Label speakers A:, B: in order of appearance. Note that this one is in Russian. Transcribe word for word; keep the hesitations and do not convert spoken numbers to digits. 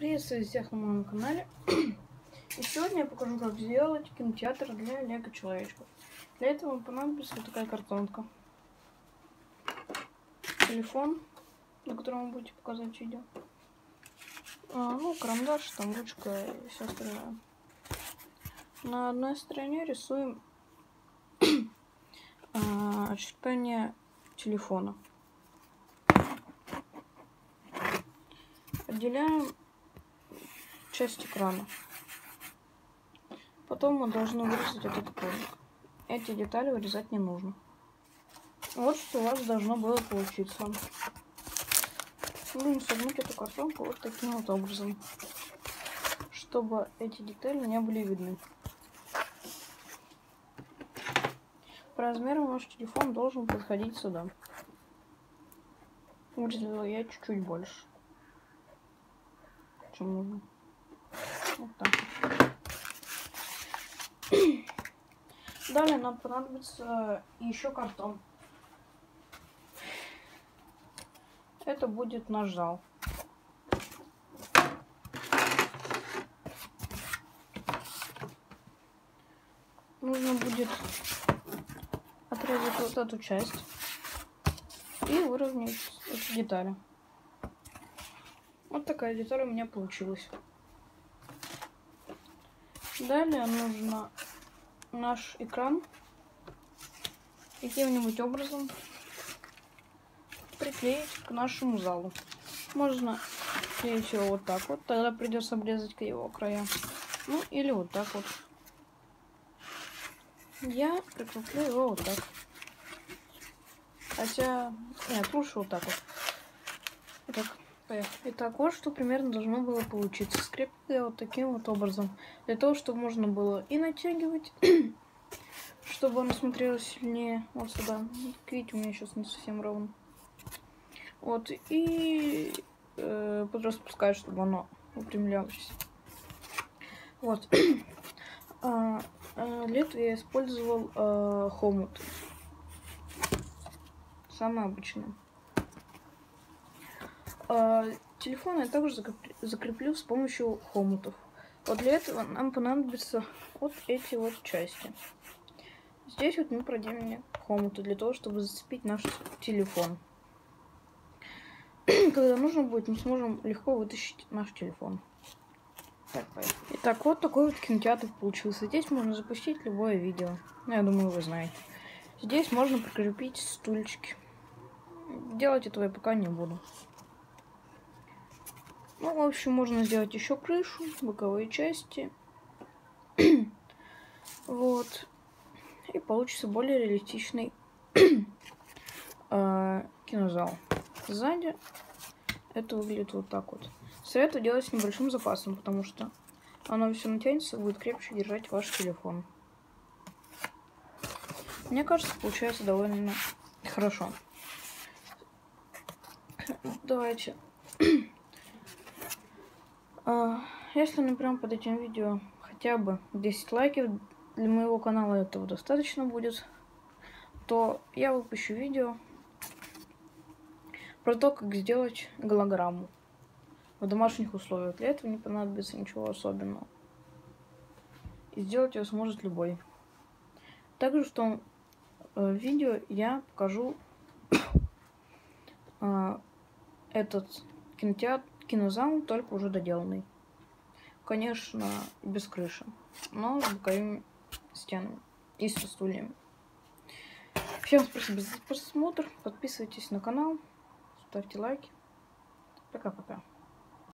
A: Приветствую всех на моем канале. И сегодня я покажу, как сделать кинотеатр для лего человечков. Для этого понадобится вот такая картонка, телефон, на котором вы будете показывать видео, а, ну, карандаш, там ручка и все остальное. На одной стороне рисуем а, очертания телефона. Отделяем часть экрана. Потом мы должны вырезать этот кролик. Эти детали вырезать не нужно. Вот что у вас должно было получиться. Будем согнуть эту картонку вот таким вот образом, чтобы эти детали не были видны. По размеру ваш телефон должен подходить сюда. Вырезала я чуть-чуть больше, чем нужно. Вот так. Далее нам понадобится еще картон. Это будет наш зал. Нужно будет отрезать вот эту часть и выровнять эти детали. Вот такая деталь у меня получилась. Далее нужно наш экран каким-нибудь образом приклеить к нашему залу. Можно клеить его вот так вот, тогда придется обрезать его края. Ну или вот так вот. Я прикреплю его вот так. Хотя, нет, лучше вот так вот. Так, поехали. Итак, вот что примерно должно было получиться. Скреплю я вот таким вот образом. Для того, чтобы можно было и натягивать, чтобы оно смотрелось сильнее. Вот сюда. Видите, у меня сейчас не совсем ровно. Вот, и э, подраспускать, чтобы оно выпрямлялось. Вот. а, а, для этого я использовал а, хомут. Самый обычный. А, телефон я также закреплю, закреплю с помощью хомутов. Вот для этого нам понадобятся вот эти вот части. Здесь вот мы проделаем хомуты для того, чтобы зацепить наш телефон. Когда нужно будет, мы сможем легко вытащить наш телефон. Так, Итак, вот такой вот кинотеатр получился. Здесь можно запустить любое видео. Ну, я думаю, вы знаете. Здесь можно прикрепить стульчики. Делать этого я пока не буду. Ну, в общем, можно сделать еще крышу, боковые части. Вот. И получится более реалистичный э, кинозал. Сзади это выглядит вот так вот. Советую делать с небольшим запасом, потому что оно все натянется, будет крепче держать ваш телефон. Мне кажется, получается довольно хорошо. Давайте. Если, например, под этим видео хотя бы десять лайков, для моего канала этого достаточно будет, то я выпущу видео про то, как сделать голограмму в домашних условиях. Для этого не понадобится ничего особенного. И сделать ее сможет любой. Также в том э, видео я покажу э, этот кинотеатр, кинозал, только уже доделанный. Конечно, без крыши, но с боковыми стенами и со стульями. Всем спасибо за просмотр. Подписывайтесь на канал, ставьте лайки. Пока-пока.